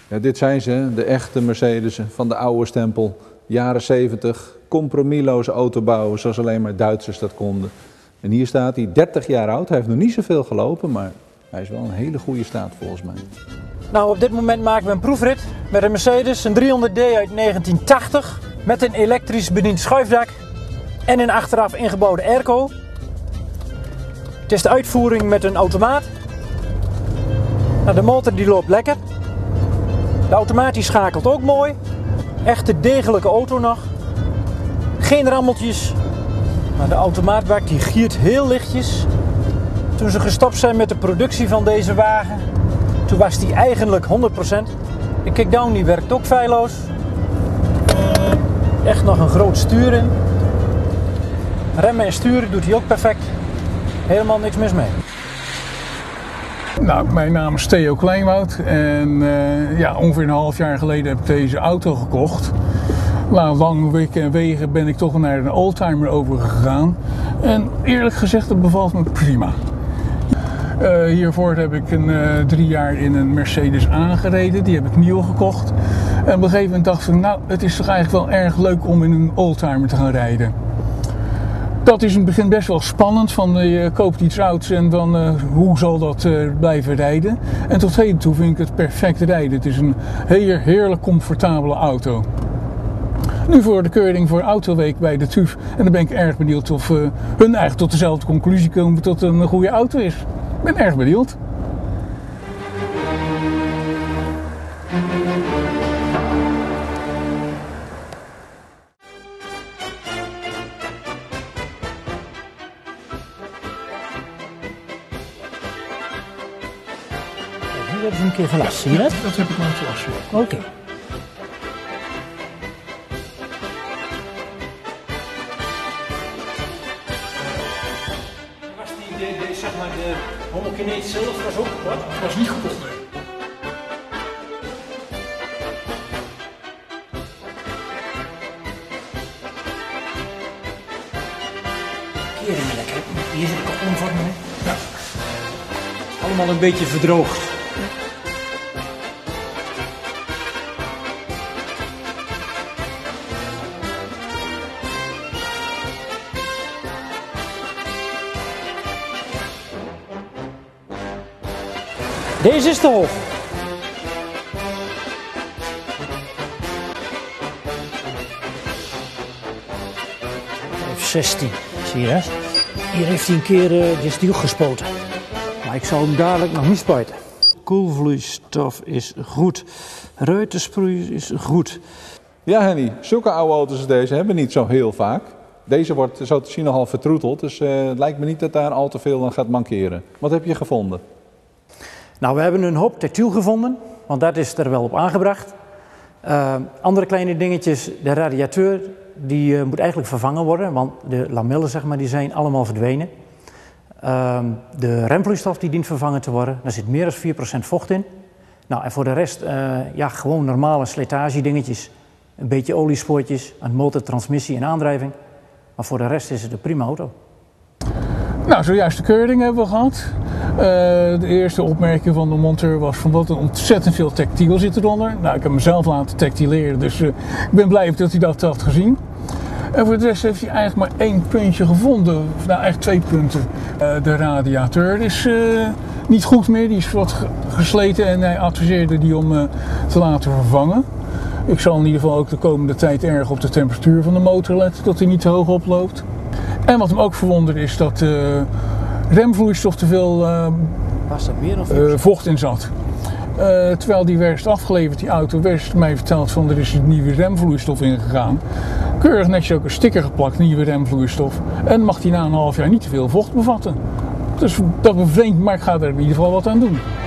Ja, dit zijn ze, de echte Mercedes van de oude stempel. Jaren 70, compromisloze autobouwen zoals alleen maar Duitsers dat konden. En hier staat hij, 30 jaar oud. Hij heeft nog niet zoveel gelopen, maar hij is wel in een hele goede staat volgens mij. Nou, op dit moment maken we een proefrit met een Mercedes, een 300D uit 1980. Met een elektrisch bediend schuifdak en een achteraf ingebouwde airco. Het is de uitvoering met een automaat. Nou, de motor die loopt lekker. De automaat die schakelt ook mooi. Echte degelijke auto nog. Geen rammeltjes. Maar de automaatbak die giert heel lichtjes. Toen ze gestopt zijn met de productie van deze wagen, toen was die eigenlijk 100%. De kickdown die werkt ook feilloos. Echt nog een groot stuur in. Remmen en sturen doet hij ook perfect. Helemaal niks mis mee. Nou, mijn naam is Theo Kleinwoud en ongeveer een half jaar geleden heb ik deze auto gekocht. Na lange weken en wegen ben ik toch naar een oldtimer overgegaan. En eerlijk gezegd, het bevalt me prima. Hiervoor heb ik 3 jaar in een Mercedes aangereden, die heb ik nieuw gekocht. En op een gegeven moment dacht ik, nou, het is toch eigenlijk wel erg leuk om in een oldtimer te gaan rijden. Dat is in het begin best wel spannend, van je koopt iets ouds en dan hoe zal dat blijven rijden. En tot heden toe vind ik het perfect rijden. Het is een heerlijk comfortabele auto. Nu voor de keuring voor Autoweek bij de TÜV. En dan ben ik erg benieuwd of hun eigenlijk tot dezelfde conclusie komen dat het een goede auto is. Ik ben erg benieuwd. Nu hebben we een keer gelast, zie je dat? Dat heb ik laten wassen. Oké. Was die, zeg maar, de homokineet zelf was ook wat? Het was niet kapot, nee. Keringen lekker. Hier zit ik ook omvormen. Ja. Allemaal een beetje verdroogd. Deze is te hoog. F16, zie je dat? Hier heeft hij een keer de stiel gespoten. Maar ik zou hem dadelijk nog niet spuiten. Koelvloeistof is goed. Ruitensproei is goed. Ja Henny, zulke oude auto's als deze hebben we niet zo heel vaak. Deze wordt zo te zien nogal vertroeteld, dus het lijkt me niet dat daar al te veel aan gaat mankeren. Wat heb je gevonden? Nou, we hebben een hoop textiel gevonden, want dat is er wel op aangebracht. Andere kleine dingetjes, de radiateur, die moet eigenlijk vervangen worden, want de lamellen, zeg maar, die zijn allemaal verdwenen. De remvloeistof die dient vervangen te worden, daar zit meer dan 4% vocht in. Nou, en voor de rest, gewoon normale slijtage dingetjes. Een beetje oliespoortjes, een motor, transmissie en aandrijving. Maar voor de rest is het een prima auto. Nou, zojuist de keuring hebben we gehad. De eerste opmerking van de monteur was van wat een ontzettend veel textiel zit eronder. Nou, ik heb mezelf laten textileren, dus ik ben blij dat hij dat had gezien. En voor de rest heeft hij eigenlijk maar 1 puntje gevonden. Nou, eigenlijk 2 punten. De radiateur is niet goed meer, die is wat gesleten en hij adviseerde die om te laten vervangen. Ik zal in ieder geval ook de komende tijd erg op de temperatuur van de motor letten, dat hij niet te hoog oploopt. En wat hem ook verwonderde is dat remvloeistof te veel vocht in zat. Terwijl die werd afgeleverd, die auto, werd mij verteld van er is een nieuwe remvloeistof ingegaan. Keurig netjes ook een sticker geplakt, nieuwe remvloeistof. En mag die na een half jaar niet te veel vocht bevatten. Dus dat bevreemdt, maar ik ga er in ieder geval wat aan doen.